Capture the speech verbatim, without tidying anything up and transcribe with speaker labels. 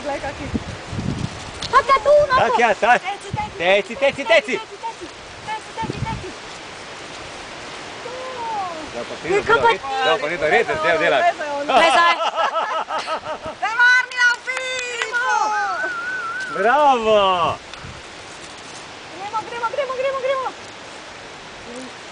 Speaker 1: glej kaki. Taka tu, no!
Speaker 2: Tak, ja, tak. Teci, teci, teci.
Speaker 1: Teci, teci, teci.
Speaker 2: Zdaj pa ti to reče, zdaj delaš.
Speaker 1: Glej zdaj. Zdaj varni na pico!
Speaker 2: Bravo!
Speaker 1: Gremo, gremo, gremo, gremo, gremo.